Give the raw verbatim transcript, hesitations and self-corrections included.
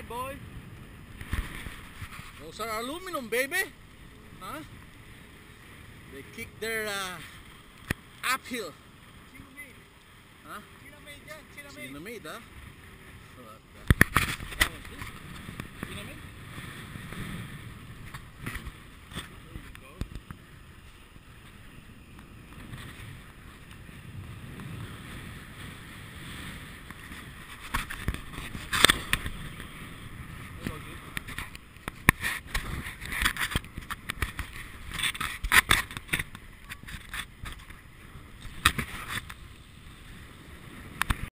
boy. Those are aluminum, baby. Huh? They kick their uh, uphill. China made. Huh? China made yan. China made. China made, huh? What the- That was this. China made.